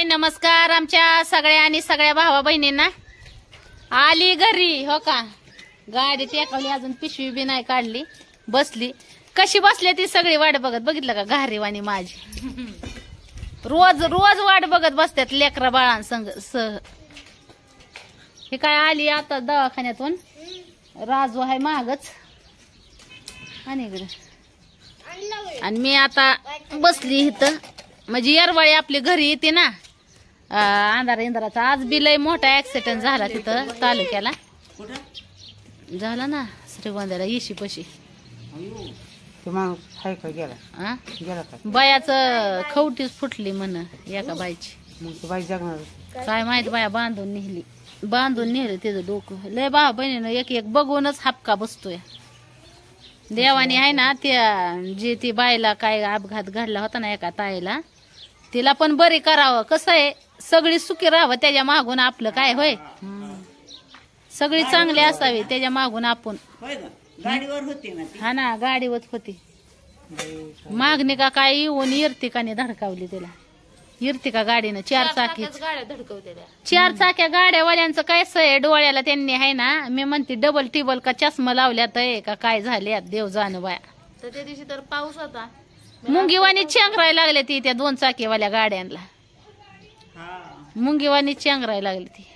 नमस्कार आमच्या सगळ्या आणि सगळ्या भावा बहिणींना. आली घरी हो का, गाडी टेकवली, अजून पिशवी बी नाही काढली, बसली. कशी बसली ती सगळी वाट बघत, बघितलं का घारीवाणी माझी. रोज रोज वाट बघत बसतात लेकरा बाळांसंग सह. हे काय आली आता दवाखान्यातून, राजू आहे मागच आणि इकडे, आणि मी आता बसली इथं. म्हणजे येरवाळी आपली घरी येते ना, अंधारा इंधाराचा. आज बी लय मोठा ऍक्सिडेंट झाला तिथं तालुक्याला, झाला ना श्रीगोंद्याला येशी पशी. बायाचं खवटीच फुटली म्हण एका बाईची. काय माहित, बाया बांधून नेली तिचं डोकं. लय भावा बहिणीनं एक एक बघूनच हापका बसतोय. देवानी आहे ना त्या जी ती बाईला काय अपघात घडला होता ना एका ताईला, तिला पण बरी करावं. कसं आहे, सगळी सुखी राहावं त्याच्या मागून आपलं काय होय. सगळी चांगली असावी त्याच्या मागून आपण. गाडीवर होती ना, हा ना, गाडीवर होती. मागणी का काय येऊन इर्तिकाने धडकावली तिला. इर्तिका गाडीनं 4 चाकी गाड्या धडकवलेल्या. 4 चाक्या गाड्यावाल्यांचं काय आहे, डोळ्याला त्यांनी आहे ना, मी म्हणते डबल टिबल का चष्मा लावल्यात का काय झाले देव जाणं बाया. तर त्या दिवशी तर पाऊस होता, मुंगीवानी चेंगरायला लागले ती त्या 2 चाकीवाल्या गाड्यांना. मुंगीवानी चेंगरायला लागली ती.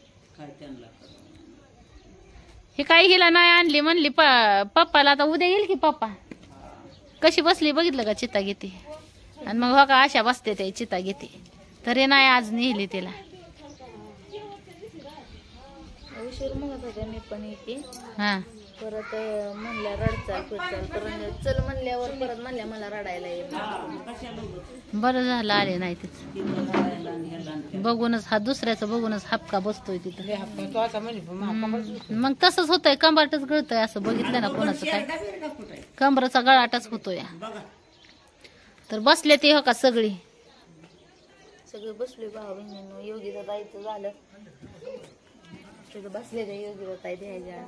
हे काही हिला नाही आणली म्हणली पप्पाला. आता उद्या येईल की पप्पा. कशी बसली बघितलं का, चिता घेते. आणि मग हो का अशा बसते ते चिता घेते. तरी नाही आज नेली तिला. उशीर म्हणत होत्या मी पण येते. हा, परत म्हणल्या रडचाल फिरचाल, परत चल म्हणल्यावर परत म्हणल्या मला रडायला येईल. बरं झालं आले नाही तिथं. बघूनच हा दुसऱ्याचं बघूनच हापका बसतोय तिथं. मग तसंच होतंय, कंबरटच गळतोय असं बघितलं ना कोणाचं काय, कंबरचा गळाटच होतोय. तर बसले ते हो का सगळी बसले भाऊ बहिणींनो. योगीला जायचं झालं तिथं बसले ते योगीला ताई द्यायच्या.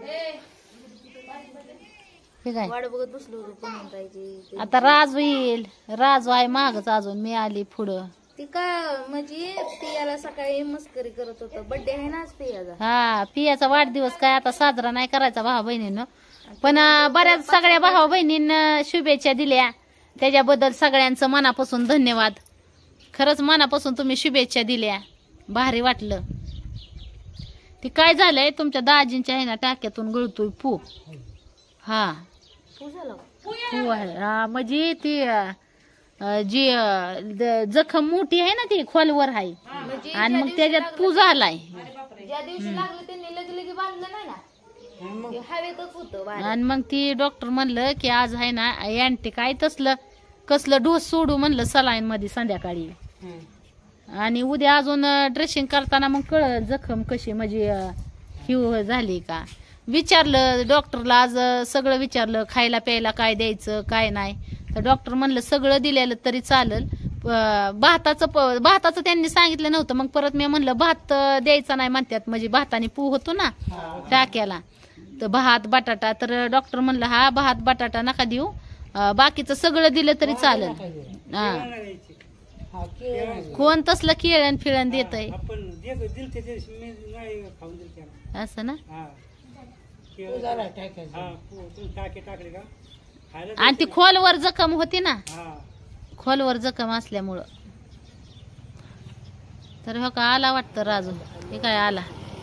काय वाट बघत बसलो होतो. आता राजू येईल, राजू आहे मागच अजून, मी आली पुढं. ती का म्हणजे पियाला सकाळी मस्करी करत होत. बर्थडे आहे ना आज पियाचा. हा, पियाचा वाढदिवस काय आता साजरा नाही करायचा भाऊ बहिणीनं, पण बऱ्याच सगळ्या भाऊ बहिणींना शुभेच्छा दिल्या. त्याच्याबद्दल सगळ्यांचं मनापासून धन्यवाद. खरंच मनापासून तुम्ही शुभेच्छा दिल्या, भारी वाटलं. ती काय झालंय, तुमच्या दाजींच्या आहे ना टाक्यातून गळतोय पू. हा, म्हणजे ती जी जखम मोठी आहे ना ती खोलवर आहे, आणि मग त्याच्यात पू झालाय. ज्या दिवशी लागलं त्यांनी लगे बांधलं नाही ना, आणि मग ती डॉक्टर म्हणलं की आज आहे ना अँटी काय तसलं कसलं डोस सोडू म्हणलं सलाईन मध्ये संध्याकाळी. आणि उद्या अजून ड्रेसिंग करताना मग कळ जखम कशी म्हणजे हिव झाली का. विचारलं डॉक्टरला आज, सगळं विचारलं, खायला प्यायला काय द्यायचं काय नाही. तर डॉक्टर म्हणलं सगळं दिलेलं तरी चालेल. भाताचं त्यांनी सांगितलं नव्हतं. मग परत मी म्हणलं भात द्यायचा नाही म्हणतात, म्हणजे भाताने पू होतो ना टाक्याला, तर भात बटाटा. तर डॉक्टर म्हणलं हा भात बटाटा नका देऊ, बाकीचं सगळं दिलं तरी चालेल. हा, कोण तसलं केळण फिळण देत आहे असं ना. आणि ती खोलवर जखम होती ना, खोलवर जखम असल्यामुळं. तर हो का आला वाटतं राजू. हे काय आला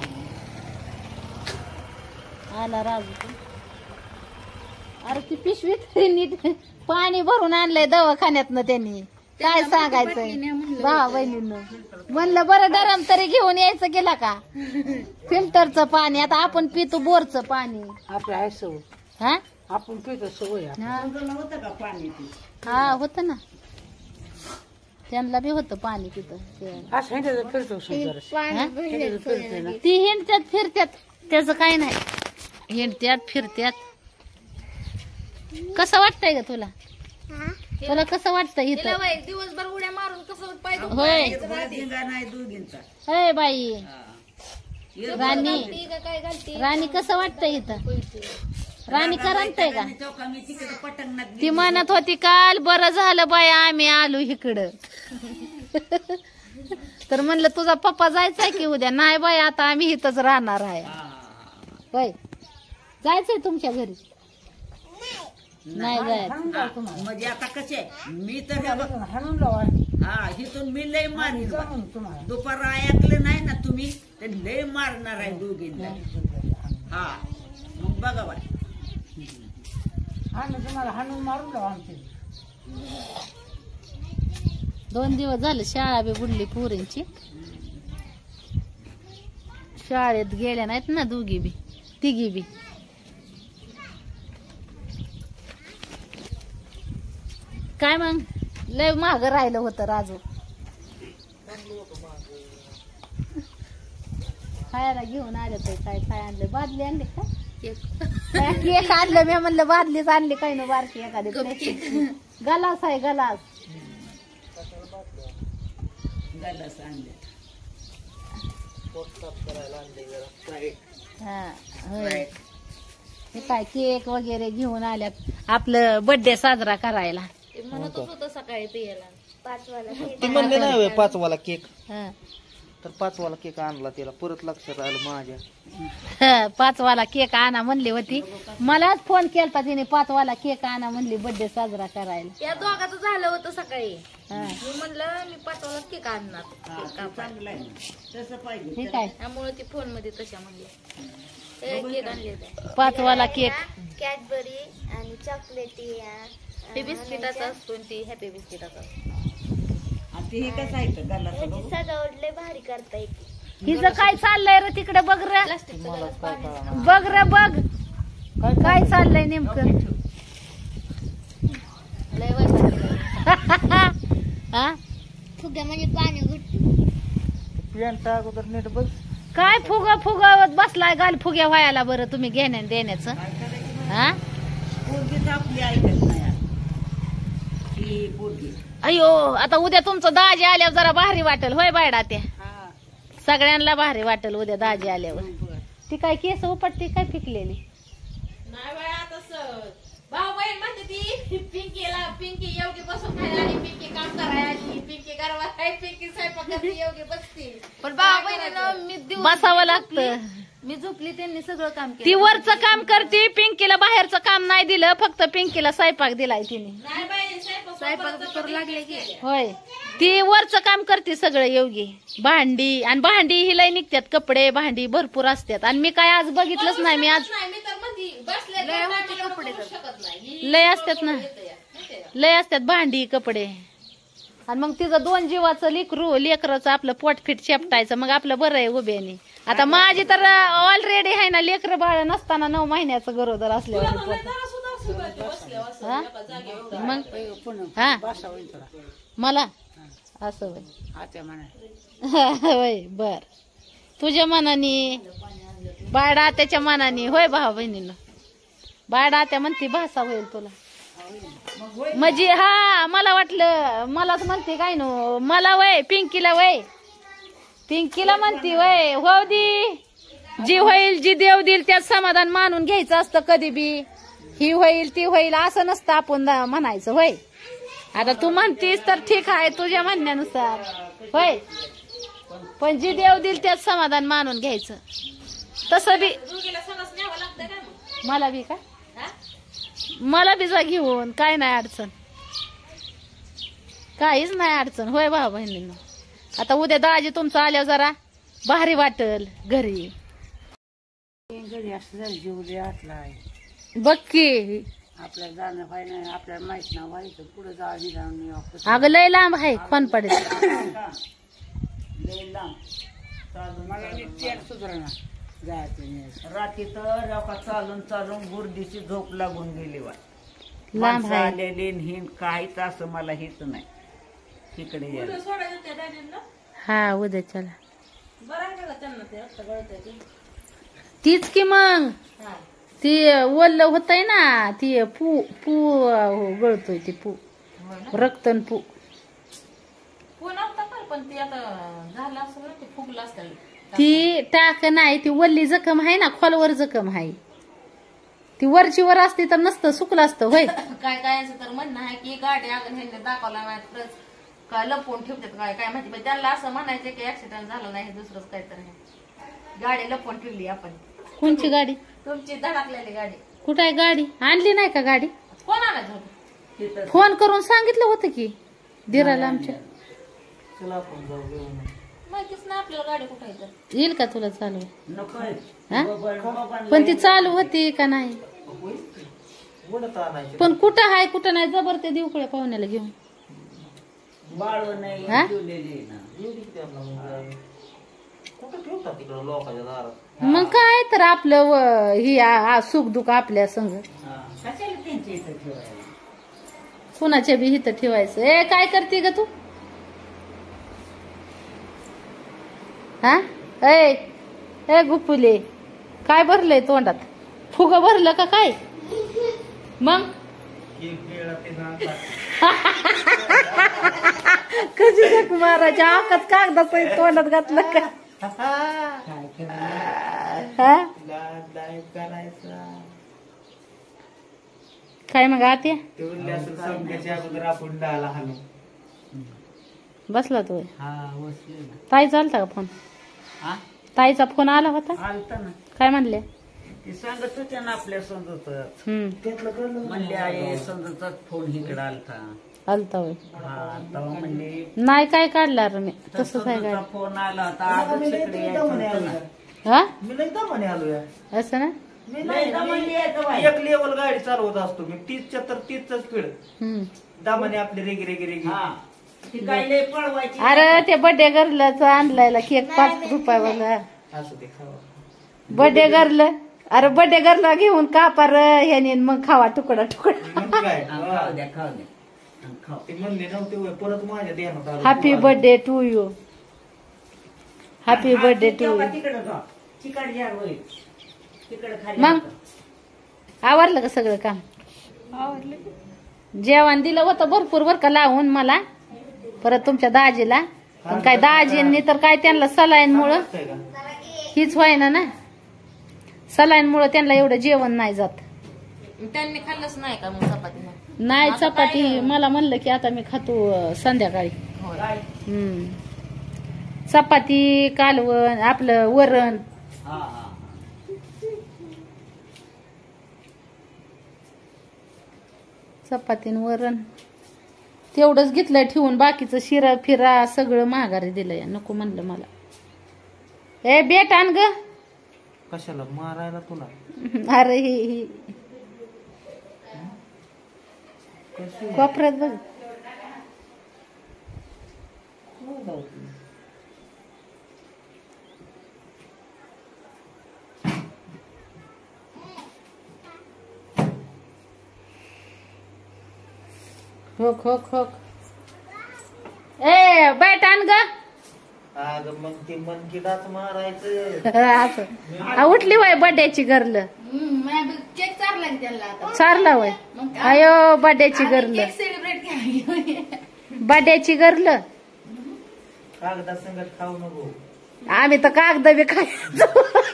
राजू. अरे ती पिशवी तरी नीट पाणी भरून आणलंय दवाखान्यातनं त्यांनी. काय सांगायचं भावा बहिणींनो. म्हणलं बरं डरम तरी घेऊन यायचं गेला का, फिल्टरचं पाणी. आता आपण पितो बोरचं पाणी. आपलं आहे सवय. हा, आपण पितो सवय. हा होतं ना, त्यांना बी होतं पाणी तिथं. ती हिंडत्यात फिरत्यात, त्याचं काय नाही. हिंडत्यात फिरत्यात. कसं वाटतंय ग तुला, तुला कसं वाटतं इथं दिवसभर उड्या मारून कसं होय. होय बाई राणी कसं वाटतंय इथं. राणी करमतय का. ती म्हणत होती काल बरं झालं बाया आम्ही आलो इकडं. तर म्हणलं तुझा पप्पा जायचाय की उद्या. नाही बाई आता आम्ही इथंच राहणार आहे. होय जायचंय तुमच्या घरी? नाही जायचं. म्हणजे आता कसे मी तर हा इथून मी लय मारीन दुपार ऐकलं नाही ना तुम्ही तर लय मारणार आहे दोघींना. हा मग बघा बाय तुम्हाला हाणून मारून लावा आमची. 2 दिवस झाले शाळा बी बुडली पोरींची. शाळेत गेल्या नाहीत ना दोघी बी तिघी बी. काय मग लय महाग राहिलं होतं राजू. खायला घेऊन आले तर काय आणले? बादली आणली का? केक आणलं मी म्हणलं बादलीच आणली काय ना बारकी एखादी. गलास आहे गलास. हा होय. हे काय केक वगैरे घेऊन आल्यात आपलं बर्थडे साजरा करायला. म्हणतच होतं सकाळी पियाला 5 वाला ती म्हणले नाही 5 वाला केक, हा. तर 5 वाला केक आणला तिला. परत लक्षात आलं माझ्या. 5 वाला केक आणा म्हणली होती. मलाच फोन केलता तिने 5 वाला केक आणा म्हणली बर्थडे साजरा करायला. या दोघांचं झालं होतं सकाळी. हा. मी म्हणलं मी 5 वाला केक आणणार चांगलं आहे तसं पाहिजे. ठीक आहे. त्यामुळे ती फोन मध्ये तशा म्हणले केक आणले होते. 5 वाला केक. कॅडबरी आणि चॉकलेटी ते बिस्किटाचा असतो आणि ती हॅपी बिस्किटाचा असतो. आणि ते हे कसं आहे तर गल्ला ह्याची सजावट लय भारी करता येते. हिचं काय चाललंय रे तिकडे? बघ रे प्लास्टिकचा बघ रे बघ काय चाललंय नेमकं. लय वैताग हा फुग्या म्हणजे पाणी घुटते. पॅन्ट अगोदर नीट बघ. काय फुगवत बसलाय गाल फुग्या व्हायला बरं तुम्ही घेण्या देण्याचं. हा पोरगीच आपली ऐकत नाही ही पोरगी. अयो आता उद्या तुमचं दाजी आल्यावर जरा भारी वाटेल. होय बायडा त्या सगळ्यांना भारी वाटेल उद्या दाजी आल्यावर. ती काय केस उपटती काय पिकलेली? नाही बाय आता भाऊ बहीण म्हणते ती पिंकी योगी बसून खायला आणि पिंकी काम करायला पिंकी गरवा पिंकी स्वयंपाक करते योगी बसते. पण भाऊ बहिणीनं मी बसावं लागतं. मी झोपली त्यांनी सगळं काम केलं. ती वरचं काम करते पिंकीला बाहेरचं काम नाही दिलं. फक्त पिंकीला स्वयंपाक दिलाय तिने. नाही बाई स्वयंपाक करू लागले की. होय ती वरचं काम करते सगळं योगी. भांडी आणि भांडी ही लय निघतात. कपडे भांडी भरपूर असतात. आणि मी काय आज बघितलंच नाही. मी आज लय असतात ना. लय असतात भांडी कपडे. आणि मग तिचं 2 जीवाचं लेकरचं आपलं पोटफिट चेपटायचं. मग आपलं बरं आहे उभ्याने. आता माझी तर ऑलरेडी आहे ना लेकर बाळ नसताना 9 महिन्याचं गरोदर असल्यावर मग हा मला असं होय बर तुझ्या मनाने बाळा त्याच्या मनाने. होय भाऊ बहिणीनं बाळा त्या म्हणते भाषा होईल तुला म्हणजे. हा मला वाटलं मलाच म्हणते काय नो मला वय पिंकीला वय पिंकीला म्हणती वय. हो दी जी होईल जी देव देईल त्यात समाधान मानून घ्यायचं असतं. कधी बी ही होईल ती होईल असं नसतं आपण म्हणायचं. होय आता तू म्हणतीस तर ठीक आहे तुझ्या म्हणण्यानुसार. होय पण जी देव देईल त्यात समाधान मानून घ्यायचं. तसं बी मला बी का मला बी जा घेऊन काय नाही अडचण. काहीच नाही अडचण. होय भाऊ बहिणींना आता उद्या दाजी तुमचं आल्यावर जरा भारी वाटल घरी. घरी असं जीव दे आतला आहे. बघ की आपल्याला जाणं पाहिजे नाही. आपल्याला माहित ना व्हायचं पुढे जाऊन अगं लय लांब आहे कोण पडेल लय लांब मला नीट सुधारणा जायचं. रात्री तर चालून चालून गुर्दीची झोप लागून गेली वा. लांब आहे. आलेली हिंद काहीच असं मला हेच नाही तिकडे यायला. हा उद्या चला तीच की मग ती वल्ल होतय ना. ती पू पू गळतोय. ती पू रक्तन पू पण ती आता झालं असं ते फुगलं असतं. ती टाक नाही. ती वल्ली जखम आहे ना खोलवर जखम आहे. ती वरची वर असती तर नसतं सुकलं असतं. होय काय काय तर म्हणणं आहे की गाडी अगं ह्यांनी दाखवला का लपवून ठेवतात काय काय माहिती पण त्यांना असं म्हणायचं की ऍक्सिडेंट झाला नाही हे दुसरंच काहीतरी आहे. गाडी लपवून ठेवली आपण. कोणची गाडी? तुमची धडकलेली गाडी. कुठं आहे गाडी? आणली नाही का गाडी? कोण आणायचं होतं? फोन करून सांगितलं होतं की दिराला आमच्या. चला आपण जाऊ घेऊन. माहितीच नाही आपल्याला गाडी कुठं आहे तर. येईल का तुला चालू? नकोय. हा? बाबांना पण ती चालू होती का नाही? उडत आणायचे. पण कुठं आहे कुठं नाही जबर ते देवकुळ्या पाहुण्याला घेऊन. बाळ नाही हा? ठेवलेली ना. येऊ दे की त्यांना मग. कुठं ठेवतात तिकडं लोकांच्या दारात? मग काय तर आपलं ही सुख दुःख आपल्या संग हा. कशाला त्यांच्या इथं ठेवायला? कुणाच्या बी हिथं ठेवायचं. ए काय करते ग तू? हा ए गुपुले काय भरलंय तोंडात? फुग भरलं का काय? मग कशी जग मारायच्या आकाच कागदाच तोंडात घातलं का? काय करायला? हा करायचा काय मग आत्या ते उरले असं समजायच्या अगोदर आपण डाला हाणू. बसला तू? हा बसले ना. ताई चालता का फोन? हा ताईचा फोन आला होता? आलता ना. काय म्हणले? ते सांगत होते ना आपल्या समजतच. हम्म म्हणले आहे समजतच फोन इकडे आलता. आलता होय. हा तेव्हा म्हणले नाही काय काढला मी तसंच आहे काय? फोन आला होता आजच इकडे यायचं होतं ना. हा मी लई दमाने आलोय. असं ना. लय दमली यायचं बाई. एक लेवल गाडी चालवत असतो मी 30च्या तर 30च स्पीड. हम्म दामाने आपली रेगी रेगी रेगी. हा ती काय लय पळवायची. अरे ते बर्थडे गर्लच आणलायला केक 5 रुपयावाला. असं ते खावा. बर्थडे गर्ल अरे बर्थडे गर्ल घेऊन कापार ह्याने मग खावा तुकडा तुकडा. मग काय हा, खाऊ द्या खाऊ द्या. हा, खाऊ. ते म्हणले नव्हते होय, परत माझ्या ध्यानात आलं. Happy birthday to you. Happy birthday to you. तिकडे जा तिकडे जा होय. तिकडे खाली मग? होतं. आवरलं का सगळं काम? जेवण दिलं होतं भरपूर बर का लावून मला परत तुमच्या दाजीला. पण काय दाजींनी तर काय त्यांना सलाईन मुळे लागतंय का? हीच व्हायना ना. सलाईन मुळे त्यांना एवढं जेवण नाही जात. त्यांनी खाल्लंच नाही का मग चपाती मग? नाही आता चपाती काय? मला म्हणलं की आता मी खातो संध्याकाळी. होय. चपाती कालवण आपलं वरण. हा हा चपाती आणि वरण तेवढंच घेतलंय ठेवून बाकीचं शिरा फिरा सगळं महागारी दिलंय. नको म्हणलं मला. ए बेट आण ग. कशाला मारायला तुला? अरे ही कोपऱ्यात बघ. होक होक होक. ए बैठ आण ग. अगं मग ते मनकिडाच मारायचं. असं उठली वय बड्याची गरल. केक चारला की त्यांना आता. चारला वय. अयो बड्याची गरल. केक सेलिब्रेट केला. बड्याची गरल. कागदा संगत खाऊ नको. आम्ही तर कागद बी खायचो.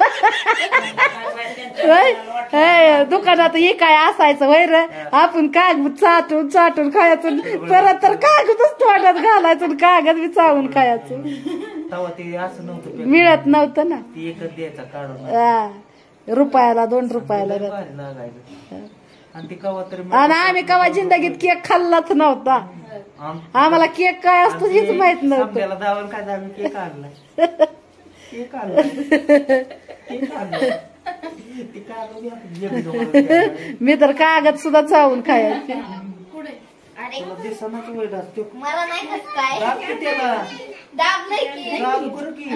दुकानात हे काय असायचं वय र. आपण कागद चाटून चाटून खायचं परत तर कागदच तोंडात घालायचं कागद बी चावून खायचं. तेव्हा ते असं नव्हतं. मिळत नव्हतं ना. ती एकच द्यायचा काढून. हा. रुपयाला 2 रुपयाला. भारी लागायचं. आणि ती कवा तरी आणि आम्ही कवा जिंदगीत केक खाल्लाच नव्हता. आम्हाला केक काय असतो हेच माहित नव्हतं. आपल्याला दावण काय आम्ही केक आणलाय. केक आणलाय. केक आणलाय. ती कागद बी आपण जेबीत घालायची. मी तर कागद सुद्धा चावून खायचे. अरे तुला दिसनाच वेळ असतो. मला नाही खात काय. दाब की त्याला. दाब नाही की चालू करू की.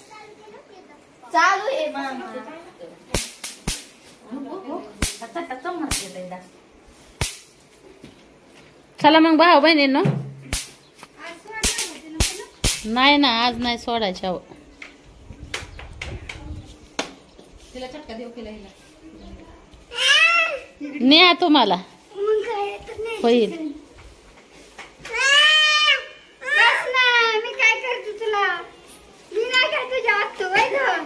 चालू आहे मामा. चला मग भाऊ बहिणींनो. नाही ना आज नाही सोडायच्या. तिला चटका देऊ केला हिला. न्या तुम्हाला होईल. बस ना मी काय करतो तुला. मी नाही काय तुझ्या वाटतो वय ग.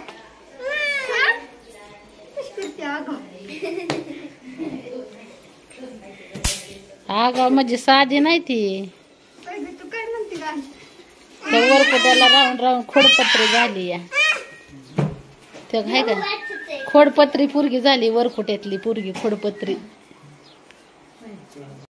आगाव म्हणजे साधी नाही ती. तू काय म्हणते का. त्या वरपुट्याला राहून राहून खोडपत्री झाली या त्या काय का खोडपत्री पोरगी झाली वरपुट्यातली पोरगी खोडपत्री